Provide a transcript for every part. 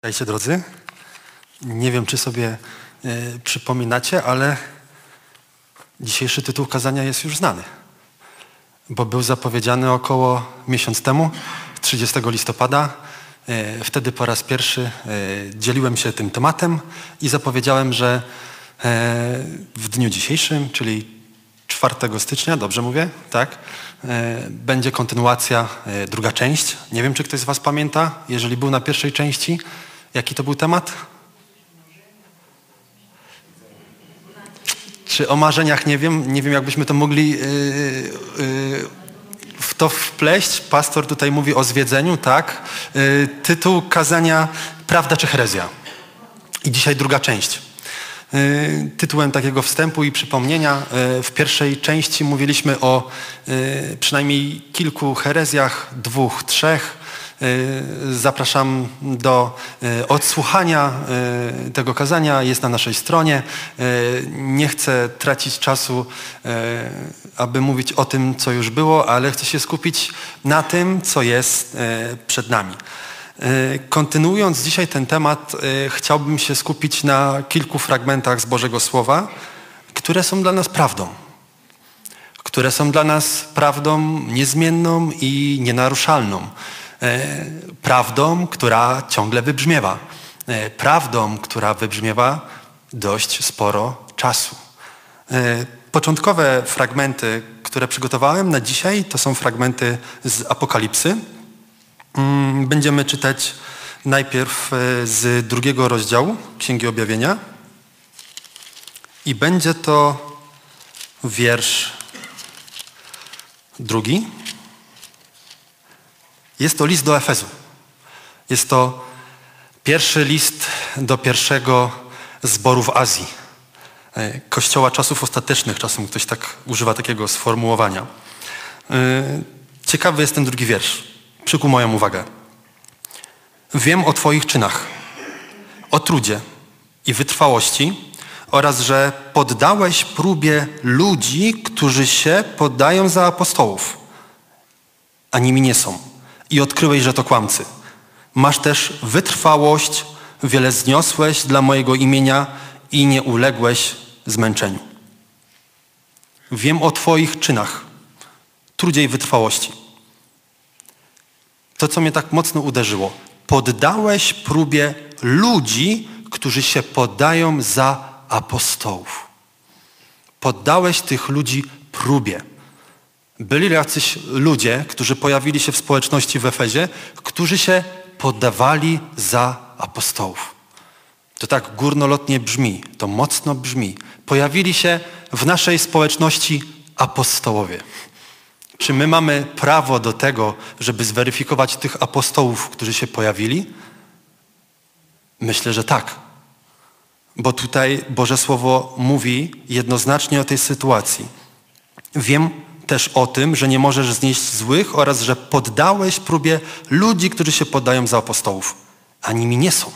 Witajcie drodzy. Nie wiem, czy sobie przypominacie, ale dzisiejszy tytuł kazania jest już znany, bo był zapowiedziany około miesiąc temu, 30 listopada. Wtedy po raz pierwszy dzieliłem się tym tematem i zapowiedziałem, że w dniu dzisiejszym, czyli 4 stycznia, dobrze mówię? Tak? Będzie kontynuacja, druga część. Nie wiem, czy ktoś z was pamięta, jeżeli był na pierwszej części, jaki to był temat? Czy o marzeniach nie wiem. Nie wiem, jakbyśmy to mogli w to wpleść. Pastor tutaj mówi o zwiedzeniu, tak? Tytuł kazania Prawda czy herezja? I dzisiaj druga część. Tytułem takiego wstępu i przypomnienia w pierwszej części mówiliśmy o przynajmniej kilku herezjach, 2, 3. Zapraszam do odsłuchania tego kazania, jest na naszej stronie. Nie chcę tracić czasu, aby mówić o tym, co już było, ale chcę się skupić na tym, co jest przed nami. Kontynuując dzisiaj ten temat, chciałbym się skupić na kilku fragmentach z Bożego Słowa, które są dla nas prawdą. Które są dla nas prawdą niezmienną i nienaruszalną. Prawdą, która ciągle wybrzmiewa. Prawdą, która wybrzmiewa dość sporo czasu. Początkowe fragmenty, które przygotowałem na dzisiaj, to są fragmenty z Apokalipsy. Będziemy czytać najpierw z 2 rozdziału Księgi Objawienia i będzie to wiersz 2. Jest to list do Efezu. Jest to pierwszy list do pierwszego zboru w Azji. Kościoła czasów ostatecznych, czasem ktoś tak używa takiego sformułowania. Ciekawy jest ten 2 wiersz. Przykuł moją uwagę. Wiem o twoich czynach, o trudzie i wytrwałości oraz, że poddałeś próbie ludzi, którzy się podają za apostołów, a nimi nie są. I odkryłeś, że to kłamcy. Masz też wytrwałość, wiele zniosłeś dla mojego imienia i nie uległeś zmęczeniu. Wiem o twoich czynach, trudzie i wytrwałości. To, co mnie tak mocno uderzyło. Poddałeś próbie ludzi, którzy się podają za apostołów. Poddałeś tych ludzi próbie. Byli jacyś ludzie, którzy pojawili się w społeczności w Efezie, którzy się poddawali za apostołów. To tak górnolotnie brzmi, to mocno brzmi. Pojawili się w naszej społeczności apostołowie. Czy my mamy prawo do tego, żeby zweryfikować tych apostołów, którzy się pojawili? Myślę, że tak. Bo tutaj Boże Słowo mówi jednoznacznie o tej sytuacji. Wiem też o tym, że nie możesz znieść złych oraz, że poddałeś próbie ludzi, którzy się poddają za apostołów, a nimi nie są.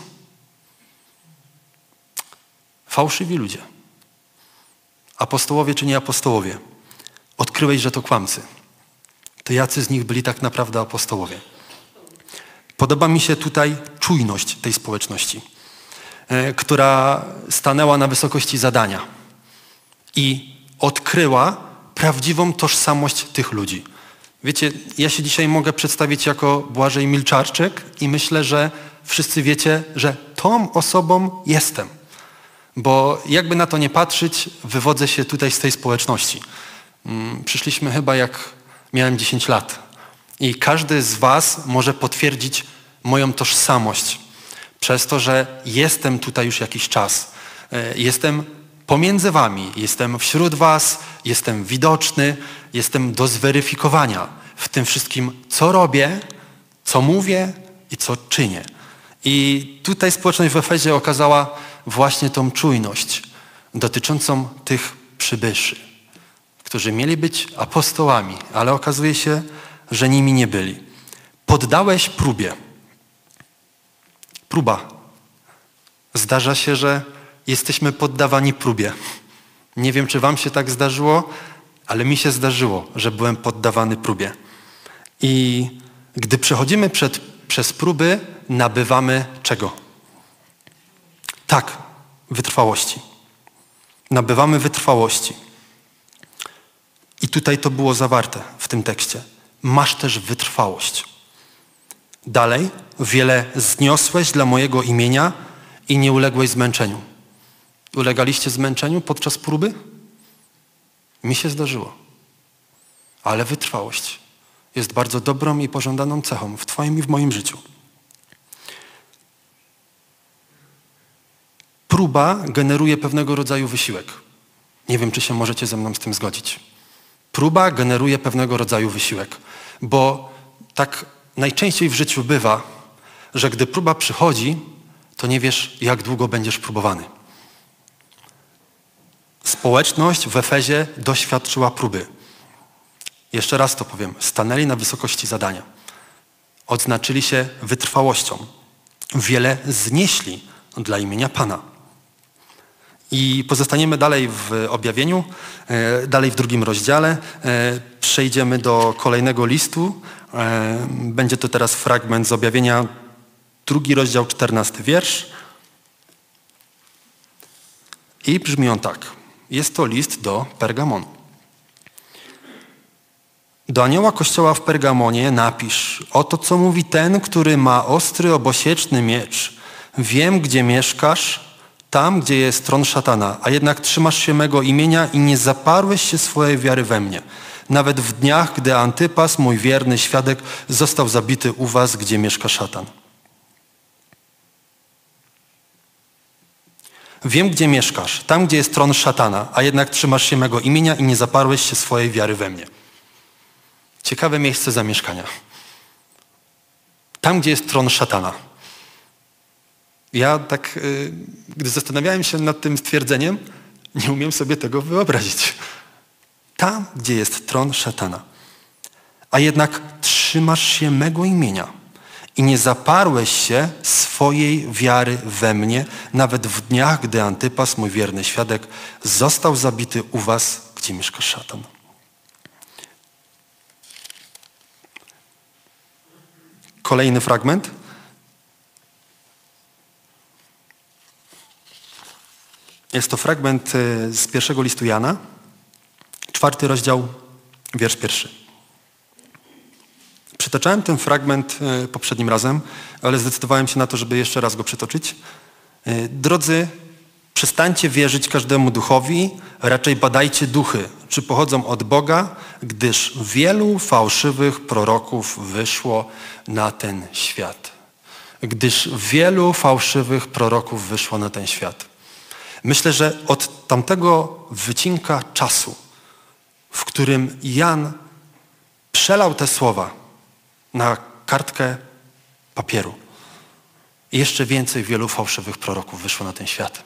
Fałszywi ludzie. Apostołowie czy nie apostołowie. Odkryłeś, że to kłamcy. To jacy z nich byli tak naprawdę apostołowie? Podoba mi się tutaj czujność tej społeczności, która stanęła na wysokości zadania i odkryła prawdziwą tożsamość tych ludzi. Wiecie, ja się dzisiaj mogę przedstawić jako Błażej Milczarczyk i myślę, że wszyscy wiecie, że tą osobą jestem. Bo jakby na to nie patrzeć, wywodzę się tutaj z tej społeczności. Przyszliśmy chyba jak miałem 10 lat. I każdy z was może potwierdzić moją tożsamość przez to, że jestem tutaj już jakiś czas. Jestem pomiędzy wami, jestem wśród was, jestem widoczny, jestem do zweryfikowania w tym wszystkim, co robię, co mówię i co czynię. I tutaj społeczność w Efezie okazała właśnie tą czujność dotyczącą tych przybyszy, którzy mieli być apostołami, ale okazuje się, że nimi nie byli. Poddałeś próbie. Próba. Zdarza się, że jesteśmy poddawani próbie. Nie wiem, czy wam się tak zdarzyło, ale mi się zdarzyło, że byłem poddawany próbie. I gdy przechodzimy przez próby, nabywamy czego? Tak, wytrwałości. Nabywamy wytrwałości. I tutaj to było zawarte w tym tekście. Masz też wytrwałość. Dalej, wiele zniosłeś dla mojego imienia i nie uległeś zmęczeniu. Ulegaliście zmęczeniu podczas próby? Mi się zdarzyło. Ale wytrwałość jest bardzo dobrą i pożądaną cechą w twoim i w moim życiu. Próba generuje pewnego rodzaju wysiłek. Nie wiem, czy się możecie ze mną z tym zgodzić. Próba generuje pewnego rodzaju wysiłek, bo tak najczęściej w życiu bywa, że gdy próba przychodzi, to nie wiesz, jak długo będziesz próbowany. Społeczność w Efezie doświadczyła próby. Jeszcze raz to powiem. Stanęli na wysokości zadania. Odznaczyli się wytrwałością. Wiele znieśli dla imienia Pana. I pozostaniemy dalej w objawieniu, dalej w 2 rozdziale. Przejdziemy do kolejnego listu. Będzie to teraz fragment z objawienia, 2 rozdział, 14 wiersz. I brzmi on tak. Jest to list do Pergamonu. Do anioła kościoła w Pergamonie napisz: oto co mówi ten, który ma ostry, obosieczny miecz. Wiem, gdzie mieszkasz, tam, gdzie jest tron szatana, a jednak trzymasz się mego imienia i nie zaparłeś się swojej wiary we mnie. Nawet w dniach, gdy Antypas, mój wierny świadek, został zabity u was, gdzie mieszka szatan. Wiem, gdzie mieszkasz, tam, gdzie jest tron szatana, a jednak trzymasz się mego imienia i nie zaparłeś się swojej wiary we mnie. Ciekawe miejsce zamieszkania. Tam, gdzie jest tron szatana. Ja tak, gdy zastanawiałem się nad tym stwierdzeniem, nie umiem sobie tego wyobrazić. Tam, gdzie jest tron szatana. A jednak trzymasz się mego imienia i nie zaparłeś się swojej wiary we mnie, nawet w dniach, gdy Antypas, mój wierny świadek, został zabity u was, gdzie mieszka szatan. Kolejny fragment. Jest to fragment z 1 listu Jana, 4 rozdział, wiersz 1. Przytaczałem ten fragment poprzednim razem, ale zdecydowałem się na to, żeby jeszcze raz go przytoczyć. Drodzy, przestańcie wierzyć każdemu duchowi, raczej badajcie duchy, czy pochodzą od Boga, gdyż wielu fałszywych proroków wyszło na ten świat. Gdyż wielu fałszywych proroków wyszło na ten świat. Myślę, że od tamtego wycinka czasu, w którym Jan przelał te słowa na kartkę papieru, jeszcze więcej wielu fałszywych proroków wyszło na ten świat.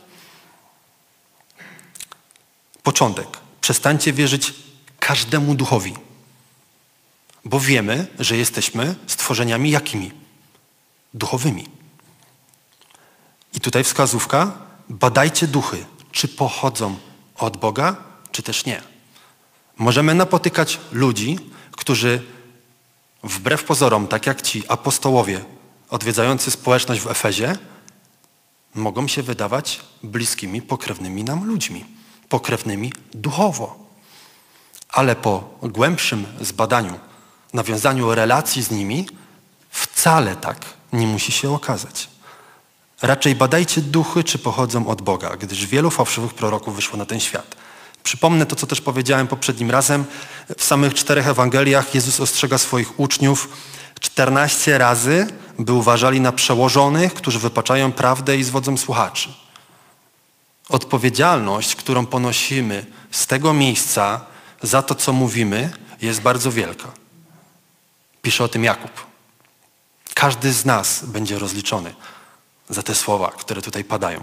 Początek. Przestańcie wierzyć każdemu duchowi, bo wiemy, że jesteśmy stworzeniami jakimi? Duchowymi. I tutaj wskazówka: badajcie duchy, czy pochodzą od Boga, czy też nie. Możemy napotykać ludzi, którzy wbrew pozorom, tak jak ci apostołowie odwiedzający społeczność w Efezie, mogą się wydawać bliskimi, pokrewnymi nam ludźmi. Pokrewnymi duchowo. Ale po głębszym zbadaniu, nawiązaniu relacji z nimi, wcale tak nie musi się okazać. Raczej badajcie duchy, czy pochodzą od Boga, gdyż wielu fałszywych proroków wyszło na ten świat. Przypomnę to, co też powiedziałem poprzednim razem. W samych 4 Ewangeliach Jezus ostrzega swoich uczniów 14 razy, by uważali na przełożonych, którzy wypaczają prawdę i zwodzą słuchaczy. Odpowiedzialność, którą ponosimy z tego miejsca za to, co mówimy, jest bardzo wielka. Pisze o tym Jakub. Każdy z nas będzie rozliczony za te słowa, które tutaj padają.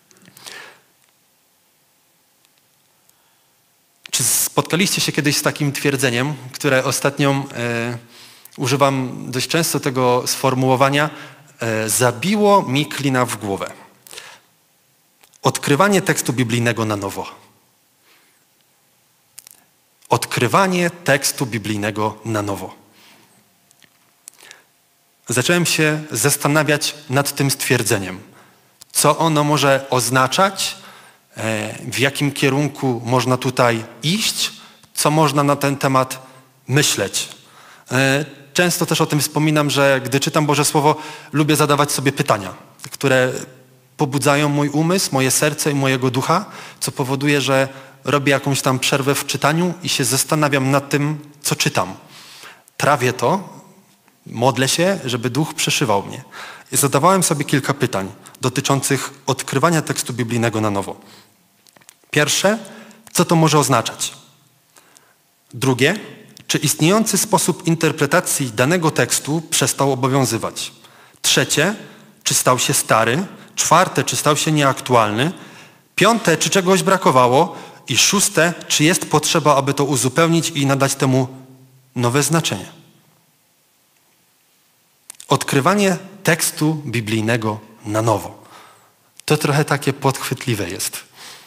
Czy spotkaliście się kiedyś z takim twierdzeniem, które ostatnio używam dość często tego sformułowania: zabiło mi klina w głowę. Odkrywanie tekstu biblijnego na nowo. Odkrywanie tekstu biblijnego na nowo. Zacząłem się zastanawiać nad tym stwierdzeniem. co ono może oznaczać, w jakim kierunku można tutaj iść, co można na ten temat myśleć. Często też o tym wspominam, że gdy czytam Boże Słowo, lubię zadawać sobie pytania, które pobudzają mój umysł, moje serce i mojego ducha, co powoduje, że robię jakąś tam przerwę w czytaniu i się zastanawiam nad tym, co czytam. Trawię to, modlę się, żeby duch przeszywał mnie. I zadawałem sobie kilka pytań dotyczących odkrywania tekstu biblijnego na nowo. Pierwsze, co to może oznaczać? Drugie, czy istniejący sposób interpretacji danego tekstu przestał obowiązywać? Trzecie, czy stał się stary? Czwarte, czy stał się nieaktualny? Piąte, czy czegoś brakowało? I szóste, czy jest potrzeba, aby to uzupełnić i nadać temu nowe znaczenie? Odkrywanie tekstu biblijnego na nowo. To trochę takie podchwytliwe jest.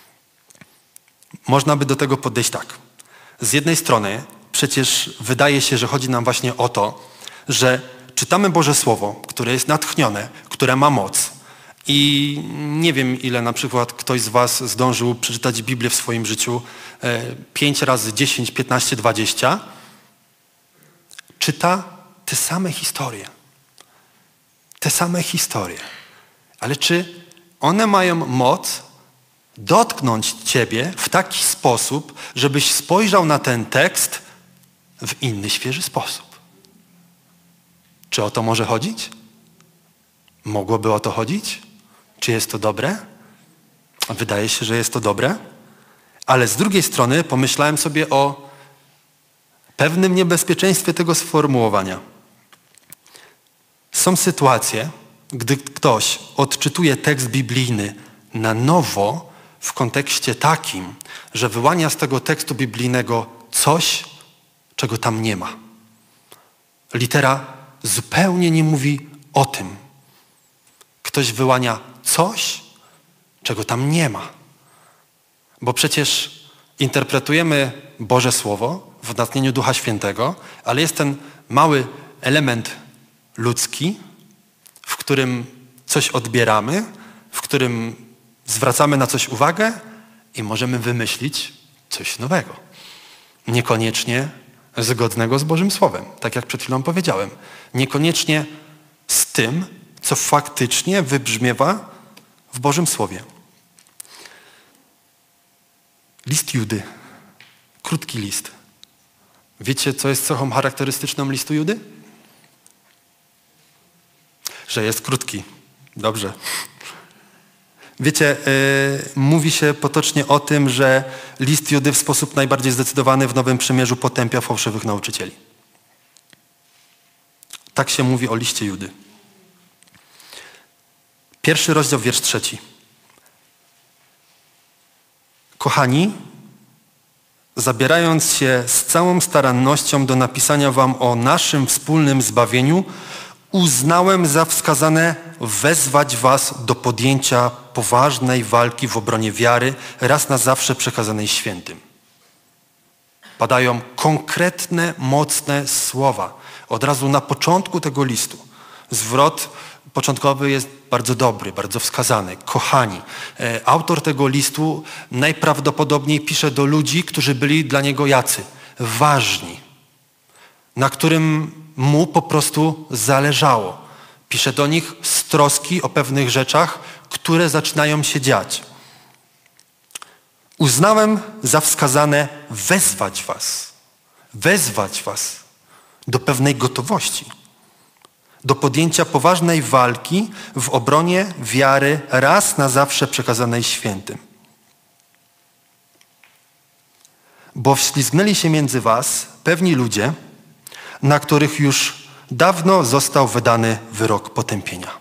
Można by do tego podejść tak. Z jednej strony przecież wydaje się, że chodzi nam właśnie o to, że czytamy Boże Słowo, które jest natchnione, które ma moc. I nie wiem, ile na przykład ktoś z was zdążył przeczytać Biblię w swoim życiu 5 razy 10, 15, 20. Czyta te same historie. Te same historie. Ale czy one mają moc dotknąć ciebie w taki sposób, żebyś spojrzał na ten tekst w inny, świeży sposób? Czy o to może chodzić? Mogłoby o to chodzić? Czy jest to dobre? Wydaje się, że jest to dobre. Ale z drugiej strony pomyślałem sobie o pewnym niebezpieczeństwie tego sformułowania. Są sytuacje, gdy ktoś odczytuje tekst biblijny na nowo w kontekście takim, że wyłania z tego tekstu biblijnego coś, czego tam nie ma. Litera zupełnie nie mówi o tym. Ktoś wyłania coś, czego tam nie ma. Bo przecież interpretujemy Boże Słowo w natchnieniu Ducha Świętego, ale jest ten mały element ludzki, w którym coś odbieramy, w którym zwracamy na coś uwagę i możemy wymyślić coś nowego. Niekoniecznie zgodnego z Bożym Słowem, tak jak przed chwilą powiedziałem. Niekoniecznie z tym, co faktycznie wybrzmiewa w Bożym Słowie. List Judy. Krótki list. Wiecie, co jest cechą charakterystyczną listu Judy? Że jest krótki. Dobrze. Wiecie, mówi się potocznie o tym, że list Judy w sposób najbardziej zdecydowany w Nowym Przymierzu potępia fałszywych nauczycieli. Tak się mówi o liście Judy. 1 rozdział, wiersz 3. Kochani, zabierając się z całą starannością do napisania wam o naszym wspólnym zbawieniu, uznałem za wskazane wezwać was do podjęcia poważnej walki w obronie wiary, raz na zawsze przekazanej świętym. Padają konkretne, mocne słowa. Od razu na początku tego listu. Zwrot początkowy jest bardzo dobry, bardzo wskazany. Kochani. Autor tego listu najprawdopodobniej pisze do ludzi, którzy byli dla niego jacy? Ważni. Na którym mu po prostu zależało. Pisze do nich z troski o pewnych rzeczach, które zaczynają się dziać. Uznałem za wskazane wezwać was do pewnej gotowości, do podjęcia poważnej walki w obronie wiary raz na zawsze przekazanej świętym. Bo wślizgnęli się między was pewni ludzie, na których już dawno został wydany wyrok potępienia.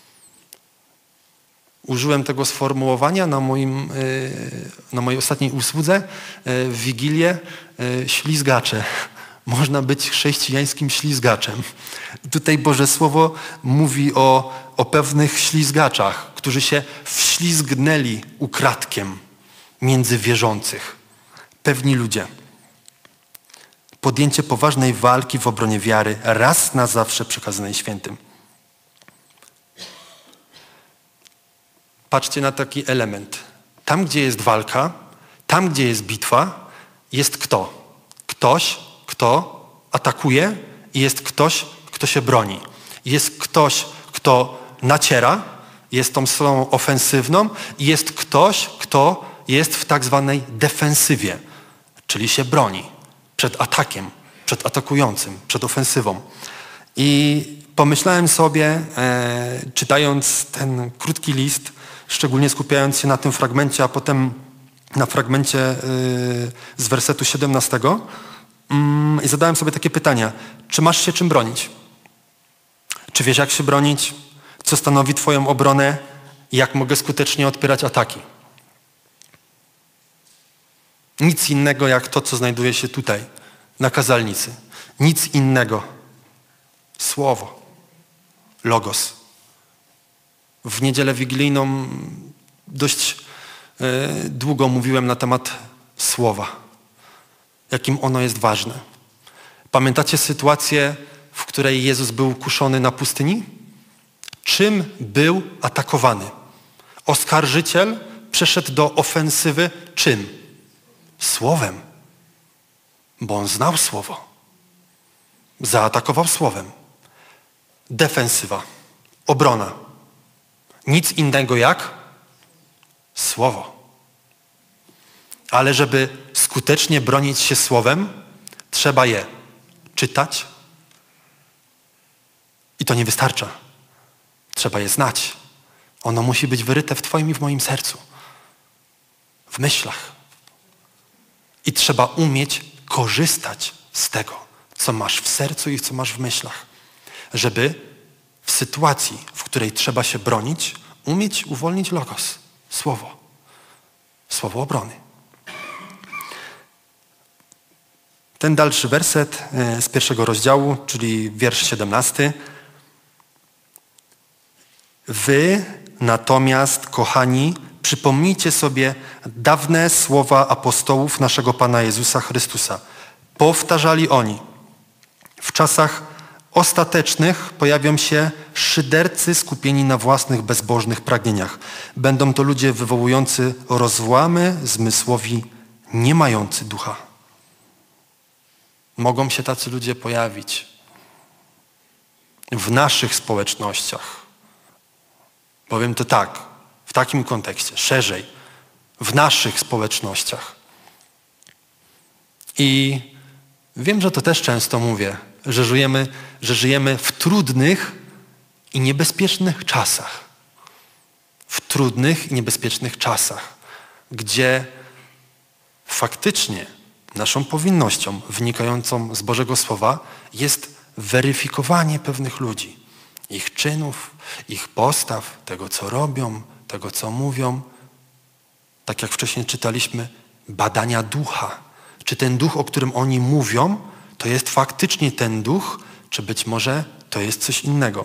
Użyłem tego sformułowania na mojej ostatniej usłudze w Wigilię ślizgacze. Można być chrześcijańskim ślizgaczem. Tutaj Boże Słowo mówi o pewnych ślizgaczach, którzy się wślizgnęli ukradkiem między wierzących. Pewni ludzie. Podjęcie poważnej walki w obronie wiary, raz na zawsze przekazanej świętym. patrzcie na taki element. Tam, gdzie jest walka, tam, gdzie jest bitwa, jest kto? Ktoś, kto atakuje i jest ktoś, kto się broni. Jest ktoś, kto naciera, jest tą stroną ofensywną i jest ktoś, kto jest w tak zwanej defensywie, czyli się broni przed atakiem, przed atakującym, przed ofensywą. I pomyślałem sobie, czytając ten krótki list, szczególnie skupiając się na tym fragmencie, a potem na fragmencie z wersetu 17, i zadałem sobie takie pytania. Czy masz się czym bronić? Czy wiesz, jak się bronić? Co stanowi twoją obronę? Jak mogę skutecznie odpierać ataki? Nic innego jak to, co znajduje się tutaj, na kazalnicy. Nic innego. Słowo. Logos. W niedzielę wigilijną dość długo mówiłem na temat słowa. Jakim ono jest ważne. Pamiętacie sytuację, w której Jezus był kuszony na pustyni? Czym był atakowany? Oskarżyciel przeszedł do ofensywy czym? Słowem. Bo on znał słowo. Zaatakował słowem. Defensywa. Obrona. Nic innego jak słowo. Ale żeby skutecznie bronić się słowem, trzeba je czytać. I to nie wystarcza. Trzeba je znać. Ono musi być wyryte w twoim i w moim sercu. W myślach. I trzeba umieć korzystać z tego, co masz w sercu i co masz w myślach. Żeby w sytuacji, w której trzeba się bronić, umieć uwolnić logos. Słowo. Słowo obrony. Ten dalszy werset z 1 rozdziału, czyli wiersz 17. Wy natomiast, kochani, przypomnijcie sobie dawne słowa apostołów naszego Pana Jezusa Chrystusa. Powtarzali oni. W czasach ostatecznych pojawią się szydercy skupieni na własnych bezbożnych pragnieniach. Będą to ludzie wywołujący rozłamy zmysłowi, nie mający ducha. Mogą się tacy ludzie pojawić w naszych społecznościach. Powiem to tak, w takim kontekście, szerzej, w naszych społecznościach. I wiem, że to też często mówię, że żyjemy w trudnych i niebezpiecznych czasach. W trudnych i niebezpiecznych czasach, gdzie faktycznie naszą powinnością wynikającą z Bożego Słowa jest weryfikowanie pewnych ludzi, ich czynów, ich postaw, tego co robią, tego co mówią. Tak jak wcześniej czytaliśmy, badania ducha. Czy ten duch, o którym oni mówią, to jest faktycznie ten duch, czy być może to jest coś innego.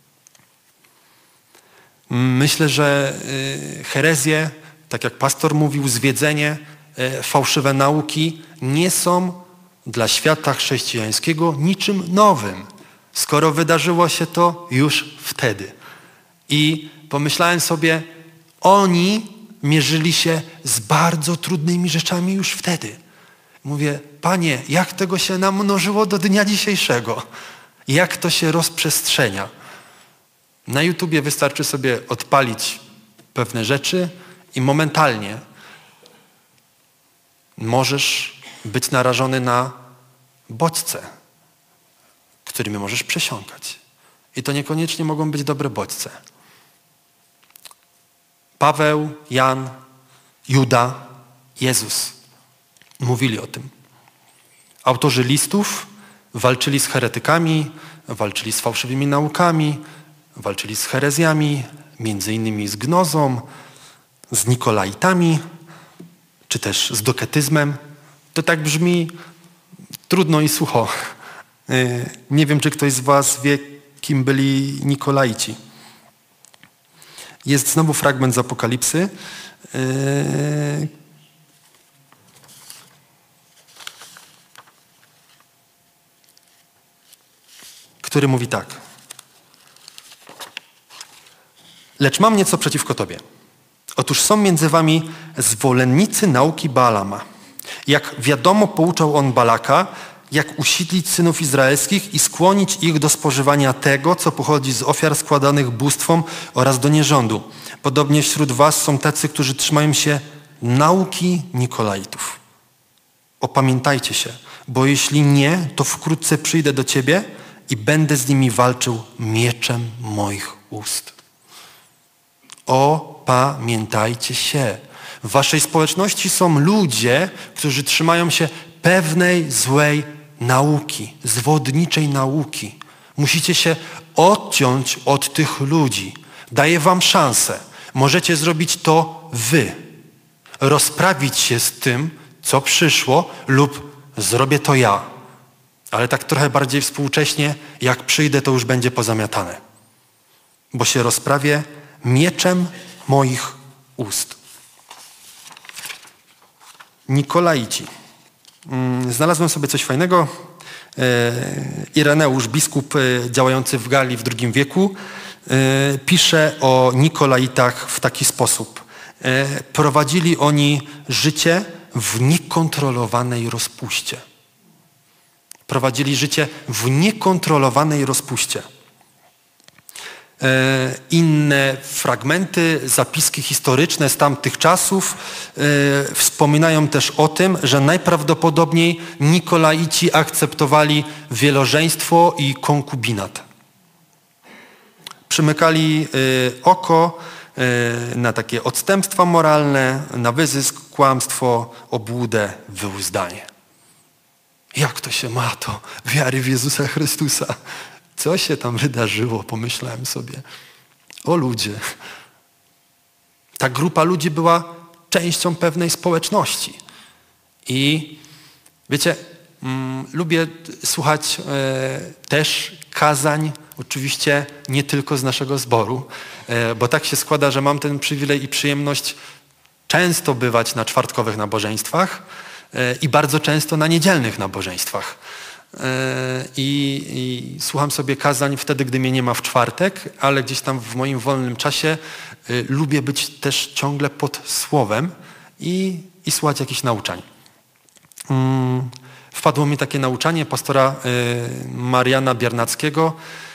Myślę, że herezje, tak jak pastor mówił, zwiedzenie, fałszywe nauki nie są dla świata chrześcijańskiego niczym nowym, skoro wydarzyło się to już wtedy. I pomyślałem sobie, oni mierzyli się z bardzo trudnymi rzeczami już wtedy. Mówię, Panie, jak tego się namnożyło do dnia dzisiejszego? Jak to się rozprzestrzenia? Na YouTubie wystarczy sobie odpalić pewne rzeczy i momentalnie możesz być narażony na bodźce, którymi możesz przesiąkać. I to niekoniecznie mogą być dobre bodźce. Paweł, Jan, Juda, Jezus mówili o tym. Autorzy listów walczyli z heretykami, walczyli z fałszywymi naukami, walczyli z herezjami, między innymi z gnozą, z nikolaitami, czy też z doketyzmem. To tak brzmi trudno i sucho. Nie wiem, czy ktoś z was wie, kim byli Nikolaici. Jest znowu fragment z Apokalipsy, który mówi tak. Lecz mam nieco przeciwko tobie. Otóż są między wami zwolennicy nauki Baalama. Jak wiadomo, pouczał on Balaka, jak usidlić synów izraelskich i skłonić ich do spożywania tego, co pochodzi z ofiar składanych bóstwom oraz do nierządu. Podobnie wśród was są tacy, którzy trzymają się nauki Nikolaitów. Opamiętajcie się, bo jeśli nie, to wkrótce przyjdę do ciebie i będę z nimi walczył mieczem moich ust. Opamiętajcie się. W waszej społeczności są ludzie, którzy trzymają się pewnej złej nauki, zwodniczej nauki. Musicie się odciąć od tych ludzi. Daję wam szansę. Możecie zrobić to wy. Rozprawić się z tym, co przyszło, lub zrobię to ja. Ale tak trochę bardziej współcześnie, jak przyjdę, to już będzie pozamiatane. Bo się rozprawię mieczem moich ust. Nikolaici. Znalazłem sobie coś fajnego. Ireneusz, biskup działający w Galii w II wieku, pisze o Nikolaitach w taki sposób. Prowadzili oni życie w niekontrolowanej rozpuście. Prowadzili życie w niekontrolowanej rozpuście. Inne fragmenty, zapiski historyczne z tamtych czasów wspominają też o tym, że najprawdopodobniej Nikolaici akceptowali wielożeństwo i konkubinat. Przymykali oko na takie odstępstwa moralne, na wyzysk, kłamstwo, obłudę, wyuzdanie. Jak to się ma to wiary w Jezusa Chrystusa? Co się tam wydarzyło, pomyślałem sobie. O ludzie. Ta grupa ludzi była częścią pewnej społeczności. I wiecie, lubię słuchać też kazań, oczywiście nie tylko z naszego zboru, bo tak się składa, że mam ten przywilej i przyjemność często bywać na czwartkowych nabożeństwach i bardzo często na niedzielnych nabożeństwach. I słucham sobie kazań wtedy, gdy mnie nie ma w czwartek, ale gdzieś tam w moim wolnym czasie lubię być też ciągle pod słowem i słuchać jakichś nauczań. Wpadło mi takie nauczanie pastora Mariana Biernackiego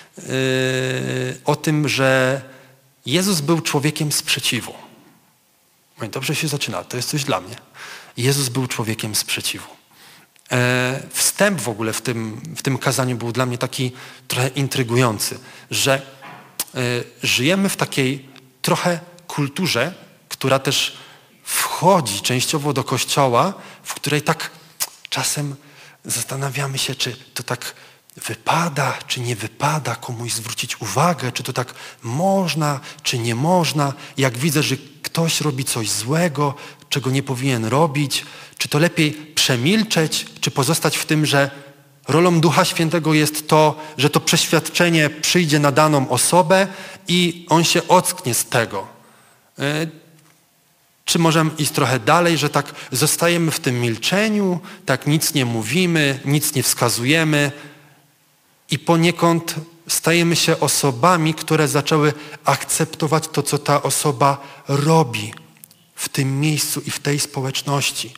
o tym, że Jezus był człowiekiem sprzeciwu. No i dobrze się zaczyna, to jest coś dla mnie. Jezus był człowiekiem sprzeciwu. Wstęp w ogóle w tym kazaniu był dla mnie taki trochę intrygujący, że żyjemy w takiej trochę kulturze, która też wchodzi częściowo do Kościoła, w której tak czasem zastanawiamy się, czy to tak wypada, czy nie wypada komuś zwrócić uwagę, czy to tak można, czy nie można. Jak widzę, że ktoś robi coś złego, czego nie powinien robić, czy to lepiej przemilczeć, czy pozostać w tym, że rolą Ducha Świętego jest to, że to przeświadczenie przyjdzie na daną osobę i on się ocknie z tego. Czy możemy iść trochę dalej, że tak zostajemy w tym milczeniu, tak nic nie mówimy, nic nie wskazujemy i poniekąd stajemy się osobami, które zaczęły akceptować to, co ta osoba robi w tym miejscu i w tej społeczności.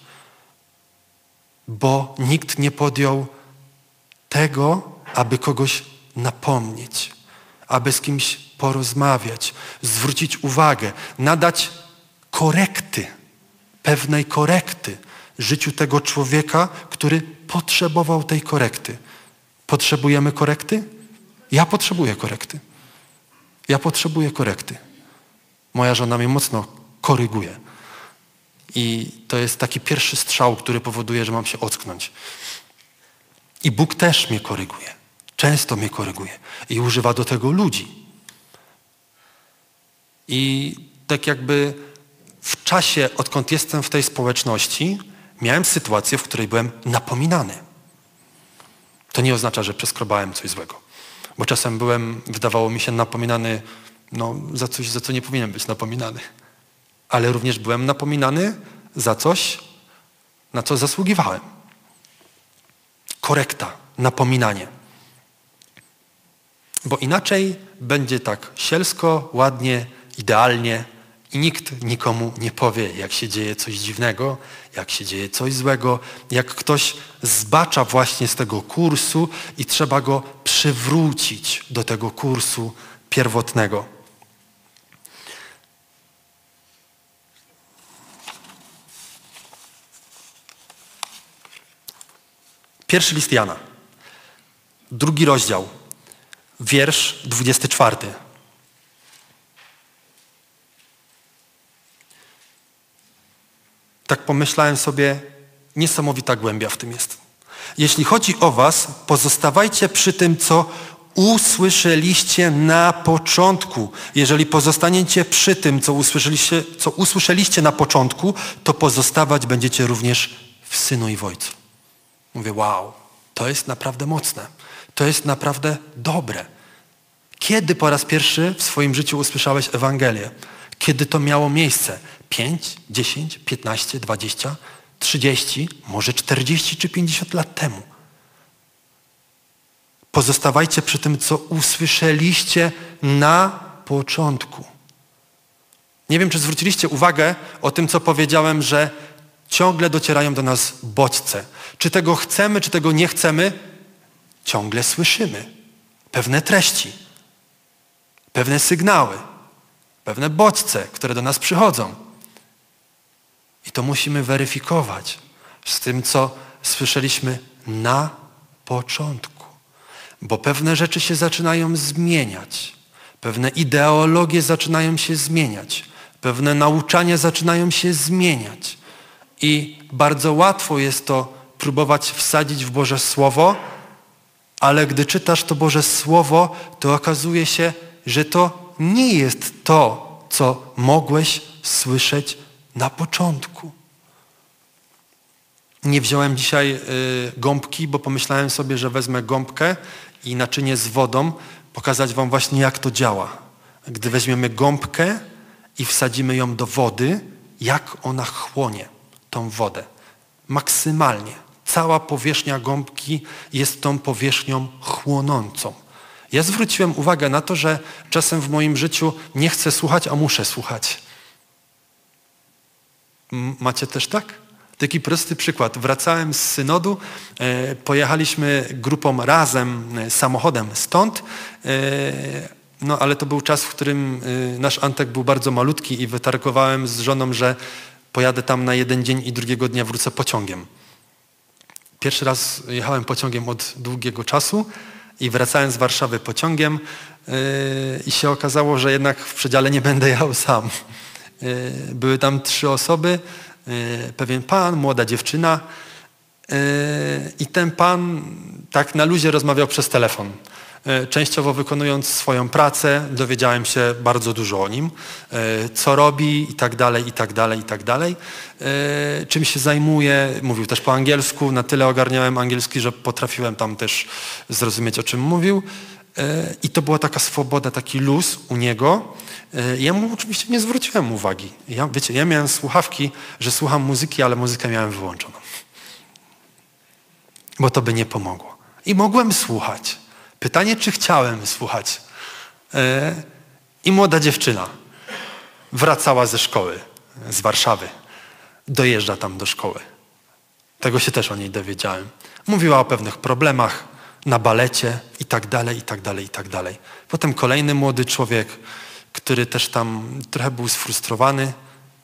Bo nikt nie podjął tego, aby kogoś napomnieć, aby z kimś porozmawiać, zwrócić uwagę, nadać korekty, pewnej korekty życiu tego człowieka, który potrzebował tej korekty. Potrzebujemy korekty? Ja potrzebuję korekty. Ja potrzebuję korekty. Moja żona mnie mocno koryguje. I to jest taki pierwszy strzał, który powoduje, że mam się ocknąć. I Bóg też mnie koryguje. Często mnie koryguje. I używa do tego ludzi. I tak jakby w czasie, odkąd jestem w tej społeczności, miałem sytuację, w której byłem napominany. To nie oznacza, że przeskrobałem coś złego. Bo czasem wydawało mi się, napominany za coś, za co nie powinienem być napominany. Ale również byłem napominany za coś, na co zasługiwałem. Korekta, napominanie. Bo inaczej będzie tak sielsko, ładnie, idealnie I nikt nikomu nie powie, jak się dzieje coś dziwnego, jak się dzieje coś złego, jak ktoś zbacza właśnie z tego kursu i trzeba go przywrócić do tego kursu pierwotnego. Pierwszy list Jana, 2 rozdział, wiersz 24. Tak pomyślałem sobie, niesamowita głębia w tym jest. Jeśli chodzi o was, pozostawajcie przy tym, co usłyszeliście na początku. Jeżeli pozostaniecie przy tym, co usłyszeliście na początku, to pozostawać będziecie również w Synu i w Ojcu. Mówię, wow, to jest naprawdę mocne. To jest naprawdę dobre. Kiedy po raz pierwszy w swoim życiu usłyszałeś Ewangelię? Kiedy to miało miejsce? 5, 10, 15, 20, 30, może 40 czy 50 lat temu. Pozostawajcie przy tym, co usłyszeliście na początku. Nie wiem, czy zwróciliście uwagę o tym, co powiedziałem, że ciągle docierają do nas bodźce. Czy tego chcemy, czy tego nie chcemy, ciągle słyszymy pewne treści, pewne sygnały, pewne bodźce, które do nas przychodzą. I to musimy weryfikować z tym, co słyszeliśmy na początku. Bo pewne rzeczy się zaczynają zmieniać. Pewne ideologie zaczynają się zmieniać. Pewne nauczania zaczynają się zmieniać. I bardzo łatwo jest to próbować wsadzić w Boże Słowo, ale gdy czytasz to Boże Słowo, to okazuje się, że to nie jest to, co mogłeś słyszeć na początku. Nie wziąłem dzisiaj gąbki, bo pomyślałem sobie, że wezmę gąbkę i naczynię z wodą, pokazać wam właśnie, jak to działa. Gdy weźmiemy gąbkę i wsadzimy ją do wody, jak ona chłonie tą wodę. Maksymalnie. Cała powierzchnia gąbki jest tą powierzchnią chłonącą. Ja zwróciłem uwagę na to, że czasem w moim życiu nie chcę słuchać, a muszę słuchać. Macie też tak? Taki prosty przykład. Wracałem z synodu, pojechaliśmy grupą razem samochodem stąd, no ale to był czas, w którym nasz Antek był bardzo malutki i wytargowałem z żoną, że pojadę tam na 1 dzień i drugiego dnia wrócę pociągiem. Pierwszy raz jechałem pociągiem od długiego czasu i wracałem z Warszawy pociągiem i się okazało, że jednak w przedziale nie będę jechał sam. Były tam 3 osoby, pewien pan, młoda dziewczyna i ten pan tak na luzie rozmawiał przez telefon. Częściowo wykonując swoją pracę, dowiedziałem się bardzo dużo o nim, co robi i tak dalej, i tak dalej, i tak dalej. Czym się zajmuje, mówił też po angielsku, na tyle ogarniałem angielski, że potrafiłem tam też zrozumieć, o czym mówił. I to była taka swoboda, taki luz u niego. Ja mu oczywiście nie zwróciłem uwagi. Ja miałem słuchawki, że słucham muzyki, ale muzykę miałem wyłączoną. Bo to by nie pomogło. I mogłem słuchać. Pytanie, czy chciałem słuchać. I młoda dziewczyna wracała ze szkoły, z Warszawy. Dojeżdża tam do szkoły. Tego się też o niej dowiedziałem. Mówiła o pewnych problemach na balecie i tak dalej, i tak dalej, i tak dalej. Potem kolejny młody człowiek, który też tam trochę był sfrustrowany.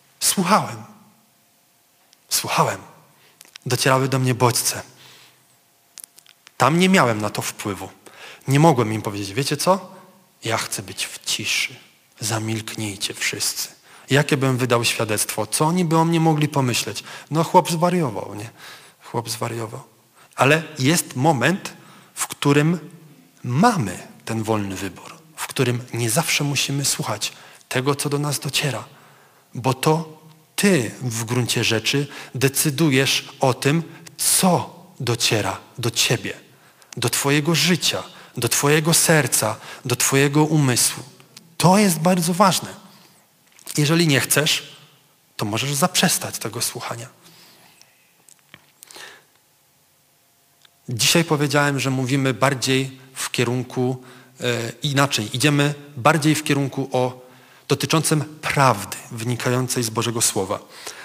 Słuchałem. Docierały do mnie bodźce. Tam nie miałem na to wpływu. Nie mogłem im powiedzieć, wiecie co? Ja chcę być w ciszy. Zamilknijcie wszyscy. Jakie bym wydał świadectwo? Co oni by o mnie mogli pomyśleć? No chłop zwariował, nie? Chłop zwariował. Ale jest moment, w którym mamy ten wolny wybór, w którym nie zawsze musimy słuchać tego, co do nas dociera, bo to ty w gruncie rzeczy decydujesz o tym, co dociera do ciebie, do twojego życia, do twojego serca, do twojego umysłu. To jest bardzo ważne. Jeżeli nie chcesz, to możesz zaprzestać tego słuchania. Dzisiaj powiedziałem, że mówimy bardziej w kierunku inaczej. Idziemy bardziej w kierunku o dotyczącym prawdy wynikającej z Bożego Słowa.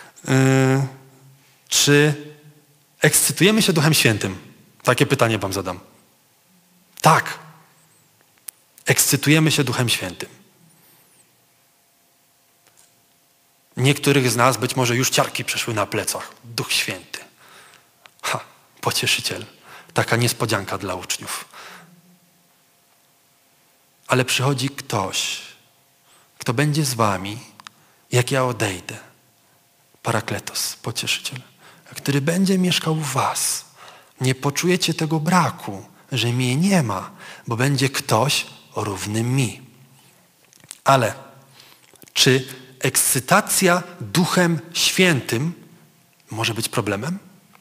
Czy ekscytujemy się Duchem Świętym? Takie pytanie wam zadam. Tak. Ekscytujemy się Duchem Świętym. Niektórych z nas być może już ciarki przeszły na plecach. Duch Święty. Pocieszyciel. Taka niespodzianka dla uczniów. Ale przychodzi ktoś, kto będzie z wami, jak ja odejdę. Parakletos, pocieszyciel, który będzie mieszkał w was. Nie poczujecie tego braku, że mnie nie ma, bo będzie ktoś równy mi. Ale czy ekscytacja Duchem Świętym może być problemem?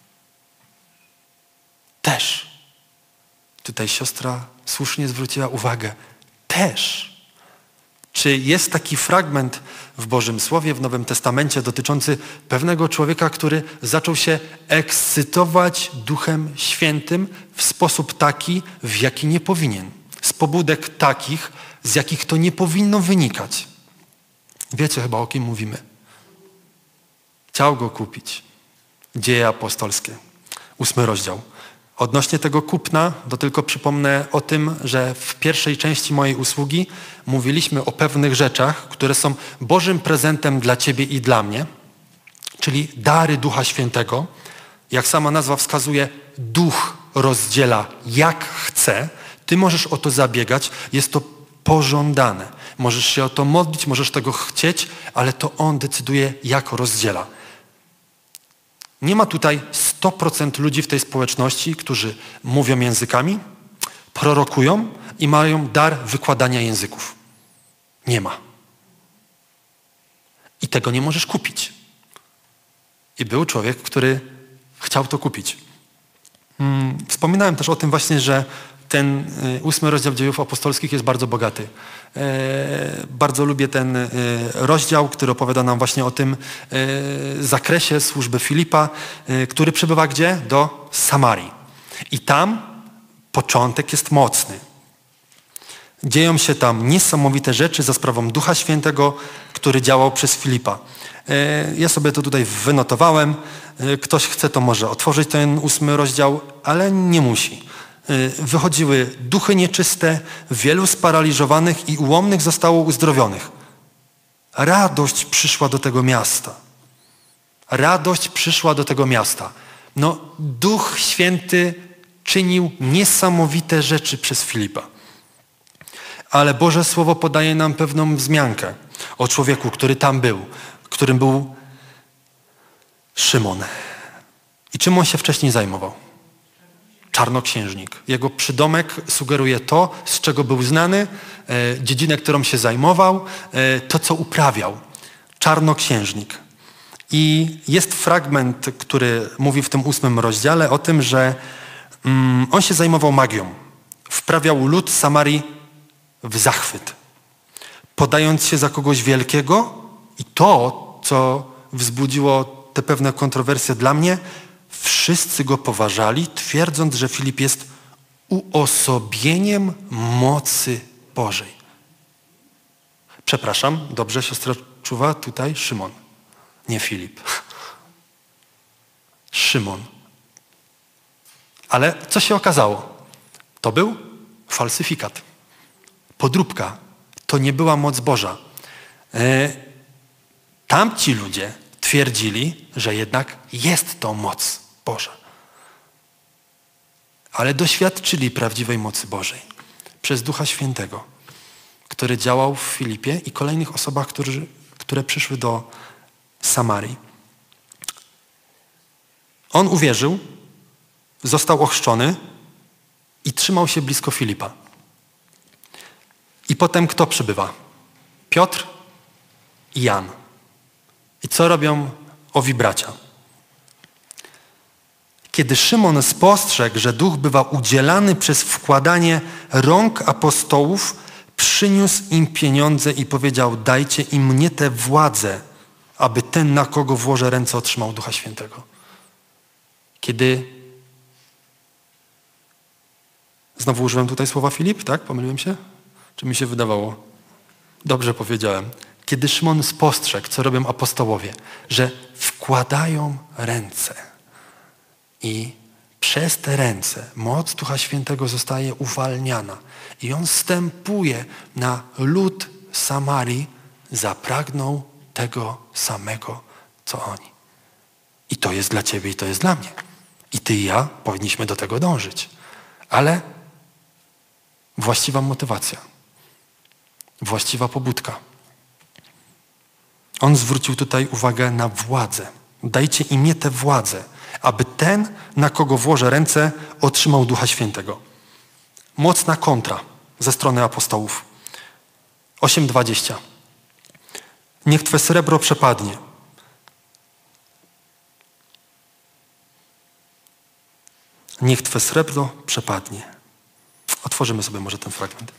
Też. Tutaj siostra słusznie zwróciła uwagę. Też. Czy jest taki fragment w Bożym Słowie, w Nowym Testamencie dotyczący pewnego człowieka, który zaczął się ekscytować Duchem Świętym w sposób taki, w jaki nie powinien. Z pobudek takich, z jakich to nie powinno wynikać. Wiecie chyba, o kim mówimy. Chciał go kupić. Dzieje apostolskie. 8 rozdział. Odnośnie tego kupna, to tylko przypomnę o tym, że w pierwszej części mojej usługi mówiliśmy o pewnych rzeczach, które są Bożym prezentem dla ciebie i dla mnie, czyli dary Ducha Świętego. Jak sama nazwa wskazuje, Duch rozdziela jak chce. Ty możesz o to zabiegać, jest to pożądane. Możesz się o to modlić, możesz tego chcieć, ale to On decyduje, jak rozdziela. Nie ma tutaj 100% ludzi w tej społeczności, którzy mówią językami, prorokują i mają dar wykładania języków. Nie ma. I tego nie możesz kupić. I był człowiek, który chciał to kupić. Wspominałem też o tym właśnie, że ten 8 rozdział Dziejów Apostolskich jest bardzo bogaty. Bardzo lubię ten rozdział, który opowiada nam właśnie o tym zakresie służby Filipa, który przybywa gdzie? Do Samarii. I tam początek jest mocny. Dzieją się tam niesamowite rzeczy za sprawą Ducha Świętego, który działał przez Filipa. Ja sobie to tutaj wynotowałem. Ktoś chce, to może otworzyć ten 8 rozdział, ale nie musi. Wychodziły duchy nieczyste, wielu sparaliżowanych i ułomnych zostało uzdrowionych. Radość przyszła do tego miasta. Radość przyszła do tego miasta. Duch Święty czynił niesamowite rzeczy przez Filipa. Ale Boże Słowo podaje nam pewną wzmiankę o człowieku, który tam był, którym był Szymon. I czym on się wcześniej zajmował? Czarnoksiężnik. Jego przydomek sugeruje to, z czego był znany, dziedzinę, którą się zajmował, to, co uprawiał. Czarnoksiężnik. I jest fragment, który mówi w tym 8 rozdziale o tym, że on się zajmował magią. Wprawiał lud Samarii w zachwyt. Podając się za kogoś wielkiego i to, co wzbudziło te pewne kontrowersje dla mnie, wszyscy go poważali, twierdząc, że Filip jest uosobieniem mocy Bożej. Przepraszam, dobrze siostra czuwa? Tutaj Szymon, nie Filip. Szymon. Ale co się okazało? To był falsyfikat. Podróbka. To nie była moc Boża. Tamci ludzie twierdzili, że jednak jest to moc Boża. Ale doświadczyli prawdziwej mocy Bożej przez Ducha Świętego, który działał w Filipie i kolejnych osobach, które przyszły do Samarii. On uwierzył, został ochrzczony i trzymał się blisko Filipa. I potem kto przybywa? Piotr i Jan. I co robią owi bracia? Kiedy Szymon spostrzegł, że duch bywa udzielany przez wkładanie rąk apostołów, przyniósł im pieniądze i powiedział: dajcie im mnie tę władzę, aby ten, na kogo włożę ręce, otrzymał Ducha Świętego. Kiedy... Znowu użyłem tutaj słowa Filip, tak? Pomyliłem się? Czy mi się wydawało? Dobrze powiedziałem. Kiedy Szymon spostrzegł, co robią apostołowie, że wkładają ręce i przez te ręce moc Ducha Świętego zostaje uwalniana i on zstępuje na lud Samarii, zapragnął tego samego, co oni. I to jest dla ciebie i to jest dla mnie. I ty i ja powinniśmy do tego dążyć. Ale właściwa motywacja, właściwa pobudka. On zwrócił tutaj uwagę na władzę. Dajcie im nie tę władzę, aby ten, na kogo włożę ręce, otrzymał Ducha Świętego. Mocna kontra ze strony apostołów. 8:20. Niech twe srebro przepadnie. Niech twe srebro przepadnie. Otworzymy sobie może ten fragment.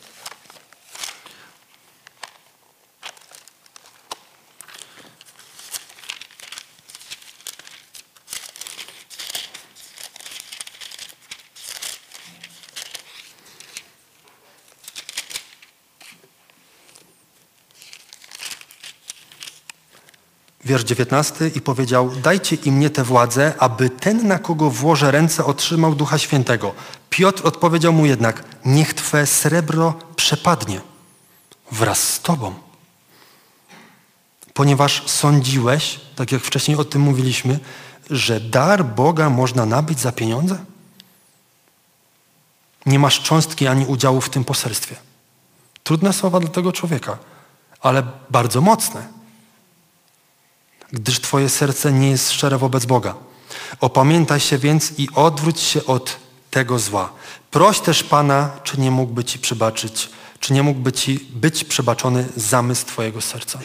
Wiersz 19 i powiedział, dajcie im mnie tę władzę, aby ten, na kogo włożę ręce, otrzymał Ducha Świętego. Piotr odpowiedział mu jednak, niech twe srebro przepadnie wraz z tobą. Ponieważ sądziłeś, tak jak wcześniej o tym mówiliśmy, że dar Boga można nabyć za pieniądze? Nie masz cząstki ani udziału w tym poselstwie. Trudne słowa dla tego człowieka, ale bardzo mocne. Gdyż twoje serce nie jest szczere wobec Boga. Opamiętaj się więc i odwróć się od tego zła. Proś też Pana, czy nie mógłby ci przebaczyć, czy nie mógłby ci być przebaczony zamysł twojego serca.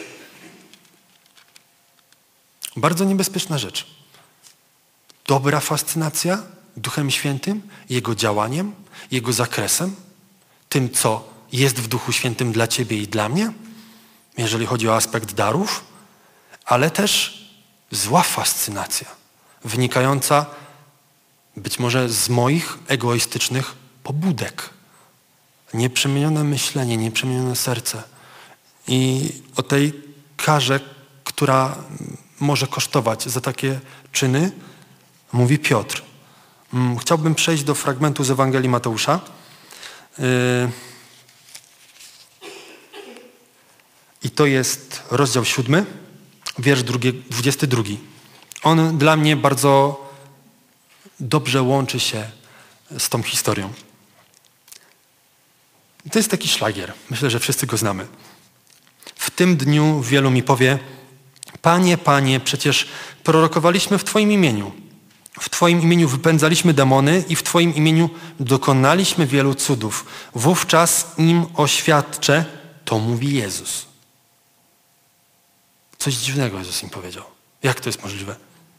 Bardzo niebezpieczna rzecz. Dobra fascynacja Duchem Świętym, Jego działaniem, Jego zakresem, tym, co jest w Duchu Świętym dla ciebie i dla mnie, jeżeli chodzi o aspekt darów, ale też zła fascynacja, wynikająca być może z moich egoistycznych pobudek. Nieprzemienione myślenie, nieprzemienione serce. I o tej karze, która może kosztować za takie czyny, mówi Piotr. Chciałbym przejść do fragmentu z Ewangelii Mateusza. I to jest rozdział 7, wiersz 22. On dla mnie bardzo dobrze łączy się z tą historią. To jest taki szlagier. Myślę, że wszyscy go znamy. W tym dniu wielu mi powie, Panie, Panie, przecież prorokowaliśmy w Twoim imieniu. W Twoim imieniu wypędzaliśmy demony i w Twoim imieniu dokonaliśmy wielu cudów. Wówczas im oświadczę, to mówi Jezus. Coś dziwnego Jezus im powiedział. Jak to jest możliwe?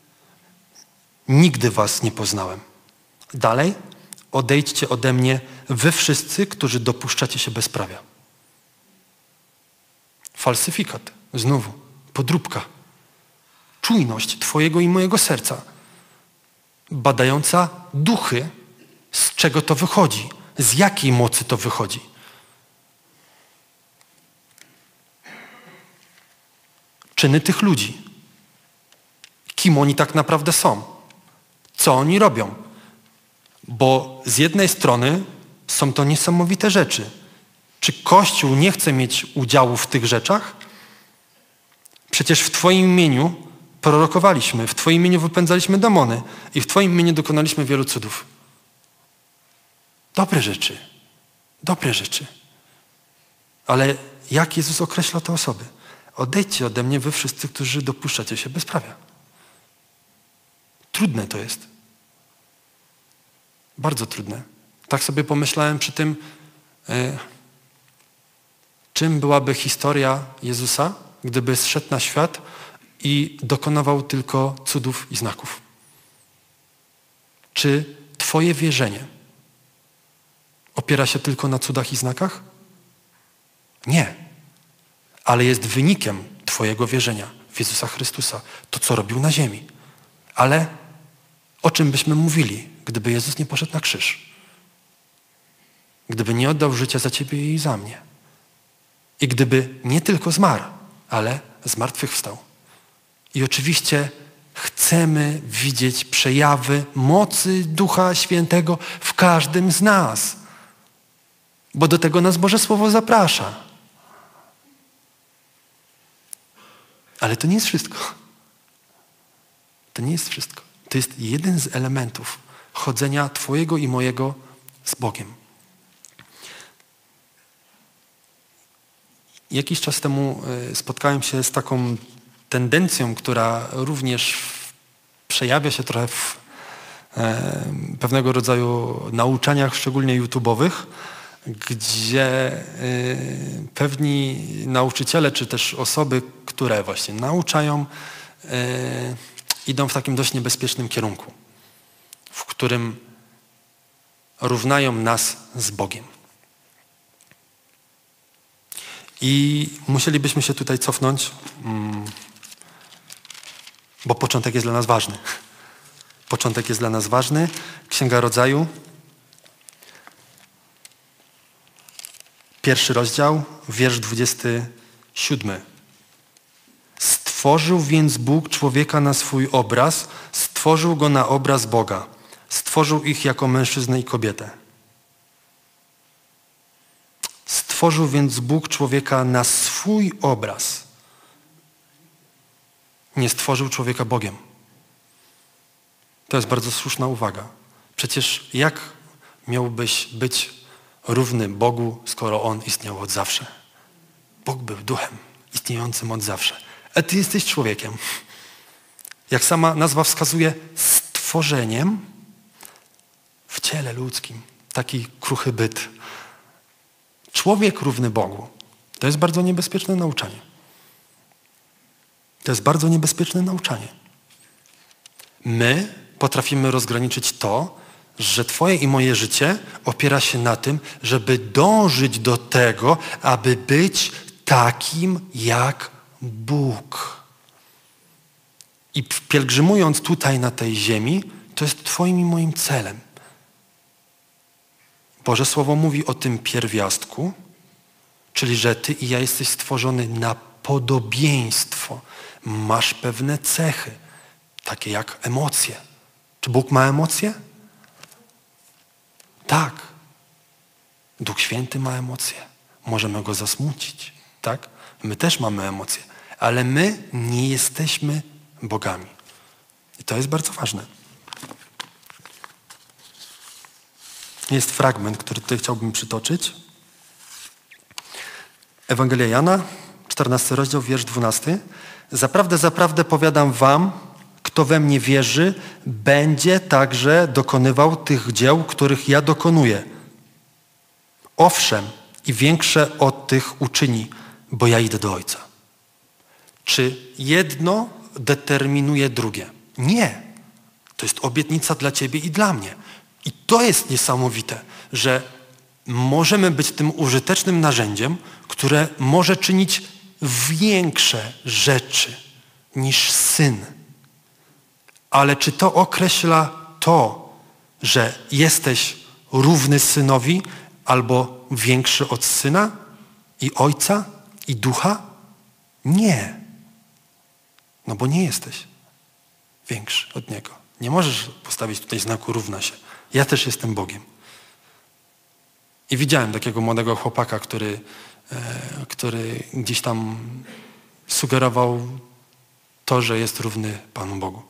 Nigdy was nie poznałem. Dalej, odejdźcie ode mnie, wy wszyscy, którzy dopuszczacie się bezprawia. Falsyfikat, znowu, podróbka. Czujność twojego i mojego serca, badająca duchy, z czego to wychodzi, z jakiej mocy to wychodzi. Czyny tych ludzi. Kim oni tak naprawdę są? Co oni robią? Bo z jednej strony są to niesamowite rzeczy. Czy Kościół nie chce mieć udziału w tych rzeczach? Przecież w Twoim imieniu prorokowaliśmy, w Twoim imieniu wypędzaliśmy demony i w Twoim imieniu dokonaliśmy wielu cudów. Dobre rzeczy. Dobre rzeczy. Ale jak Jezus określa te osoby? Odejdźcie ode mnie wy wszyscy, którzy dopuszczacie się bezprawia. Trudne to jest. Bardzo trudne. Tak sobie pomyślałem przy tym, czym byłaby historia Jezusa, gdyby zszedł na świat i dokonywał tylko cudów i znaków. Czy twoje wierzenie opiera się tylko na cudach i znakach? Nie. Ale jest wynikiem twojego wierzenia w Jezusa Chrystusa. To, co robił na ziemi. Ale o czym byśmy mówili, gdyby Jezus nie poszedł na krzyż? Gdyby nie oddał życia za ciebie i za mnie. I gdyby nie tylko zmarł, ale zmartwychwstał. I oczywiście chcemy widzieć przejawy mocy Ducha Świętego w każdym z nas, bo do tego nas Boże Słowo zaprasza. Ale to nie jest wszystko. To nie jest wszystko. To jest jeden z elementów chodzenia Twojego i mojego z Bogiem. Jakiś czas temu spotkałem się z taką tendencją, która również przejawia się trochę w pewnego rodzaju nauczaniach, szczególnie YouTube'owych, gdzie pewni nauczyciele, czy też osoby, które właśnie nauczają, idą w takim dość niebezpiecznym kierunku, w którym równają nas z Bogiem. I musielibyśmy się tutaj cofnąć, bo początek jest dla nas ważny. Początek jest dla nas ważny. Księga Rodzaju, 1 rozdział, wiersz 27. Stworzył więc Bóg człowieka na swój obraz, stworzył go na obraz Boga. Stworzył ich jako mężczyznę i kobietę. Stworzył więc Bóg człowieka na swój obraz. Nie stworzył człowieka Bogiem. To jest bardzo słuszna uwaga. Przecież jak miałbyś być równy Bogu, skoro On istniał od zawsze? Bóg był duchem istniejącym od zawsze. A ty jesteś człowiekiem. Jak sama nazwa wskazuje, stworzeniem w ciele ludzkim. Taki kruchy byt. Człowiek równy Bogu. To jest bardzo niebezpieczne nauczanie. To jest bardzo niebezpieczne nauczanie. My potrafimy rozgraniczyć to, że Twoje i moje życie opiera się na tym, żeby dążyć do tego, aby być takim jak Bóg. I pielgrzymując tutaj na tej ziemi, to jest Twoim i moim celem. Boże Słowo mówi o tym pierwiastku, czyli że Ty i ja jesteś stworzony na podobieństwo. Masz pewne cechy, takie jak emocje. Czy Bóg ma emocje? Tak. Duch Święty ma emocje. Możemy Go zasmucić, tak? My też mamy emocje, ale my nie jesteśmy bogami. I to jest bardzo ważne. Jest fragment, który tutaj chciałbym przytoczyć. Ewangelia Jana, 14 rozdział, wiersz 12. Zaprawdę, zaprawdę powiadam wam, kto we mnie wierzy, będzie także dokonywał tych dzieł, których ja dokonuję. Owszem, i większe od tych uczyni, bo ja idę do Ojca. Czy jedno determinuje drugie? Nie. To jest obietnica dla ciebie i dla mnie. I to jest niesamowite, że możemy być tym użytecznym narzędziem, które może czynić większe rzeczy niż Syn. Ale czy to określa to, że jesteś równy Synowi albo większy od Syna i Ojca i Ducha? Nie. No bo nie jesteś większy od Niego. Nie możesz postawić tutaj znaku równa się. Ja też jestem Bogiem. I widziałem takiego młodego chłopaka, który gdzieś tam sugerował to, że jest równy Panu Bogu.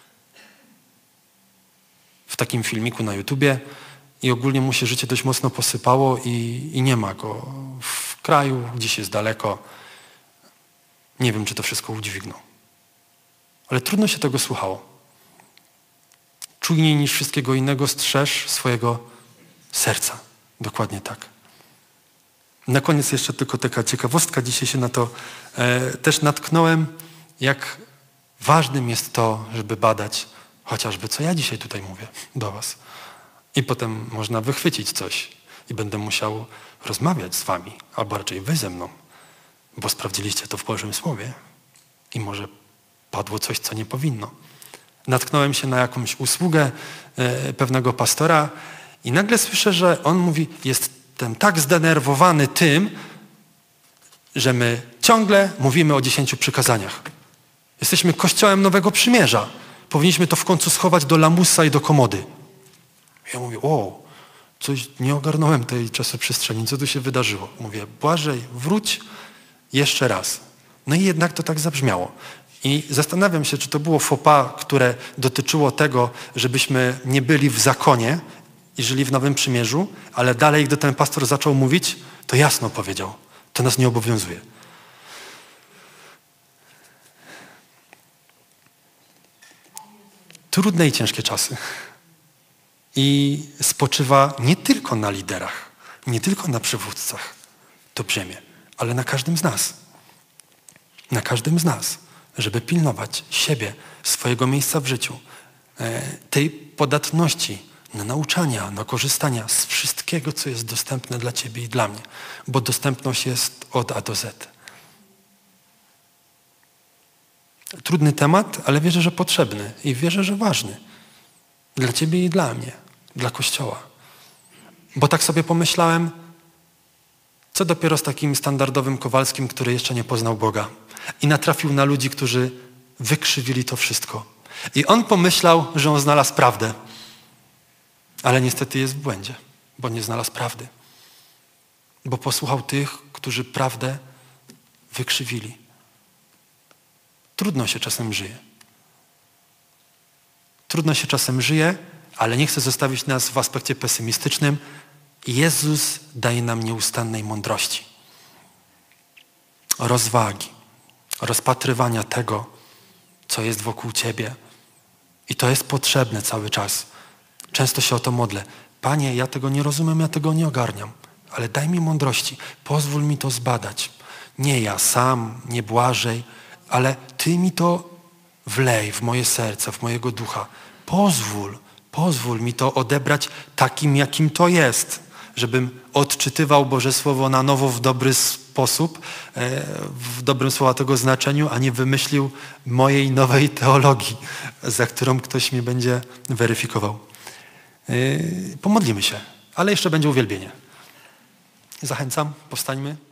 W takim filmiku na YouTubie i ogólnie mu się życie dość mocno posypało i nie ma go w kraju, gdzieś jest daleko. Nie wiem, czy to wszystko udźwignął. Ale trudno się tego słuchało. Czujniej niż wszystkiego innego strzeż swojego serca. Dokładnie tak. Na koniec jeszcze tylko taka ciekawostka. Dzisiaj się na to też natknąłem, jak ważnym jest to, żeby badać chociażby, co ja dzisiaj tutaj mówię do was. I potem można wychwycić coś i będę musiał rozmawiać z wami, albo raczej wy ze mną, bo sprawdziliście to w Bożym Słowie i może padło coś, co nie powinno. Natknąłem się na jakąś usługę pewnego pastora i nagle słyszę, że on mówi, jestem tak zdenerwowany tym, że my ciągle mówimy o 10 przykazaniach. Jesteśmy Kościołem Nowego Przymierza. Powinniśmy to w końcu schować do lamusa i do komody. Ja mówię, coś nie ogarnąłem tej czasoprzestrzeni, co tu się wydarzyło? Mówię, Błażej, wróć jeszcze raz. No i jednak to tak zabrzmiało. I zastanawiam się, czy to było faux pas, które dotyczyło tego, żebyśmy nie byli w zakonie i żyli w Nowym Przymierzu, ale dalej, gdy ten pastor zaczął mówić, to jasno powiedział, to nas nie obowiązuje. Trudne i ciężkie czasy. I spoczywa nie tylko na liderach, nie tylko na przywódcach, to brzemię, ale na każdym z nas. Na każdym z nas, żeby pilnować siebie, swojego miejsca w życiu, tej podatności na nauczania, na korzystania z wszystkiego, co jest dostępne dla ciebie i dla mnie, bo dostępność jest od A do Z. Trudny temat, ale wierzę, że potrzebny i wierzę, że ważny. Dla ciebie i dla mnie, dla Kościoła. Bo tak sobie pomyślałem, co dopiero z takim standardowym Kowalskim, który jeszcze nie poznał Boga i natrafił na ludzi, którzy wykrzywili to wszystko. I on pomyślał, że on znalazł prawdę, ale niestety jest w błędzie, bo nie znalazł prawdy. Bo posłuchał tych, którzy prawdę wykrzywili. Trudno się czasem żyje. Trudno się czasem żyje, ale nie chcę zostawić nas w aspekcie pesymistycznym. Jezus daje nam nieustannej mądrości, rozwagi, rozpatrywania tego, co jest wokół ciebie. I to jest potrzebne cały czas. Często się o to modlę. Panie, ja tego nie rozumiem, ja tego nie ogarniam, ale daj mi mądrości, pozwól mi to zbadać. Nie ja sam, nie Błażej, ale Ty mi to wlej w moje serce, w mojego ducha. Pozwól mi to odebrać takim, jakim to jest, żebym odczytywał Boże Słowo na nowo w dobry sposób, w dobrym słowa tego znaczeniu, a nie wymyślił mojej nowej teologii, za którą ktoś mnie będzie weryfikował. Pomodlimy się, ale jeszcze będzie uwielbienie. Zachęcam, powstańmy.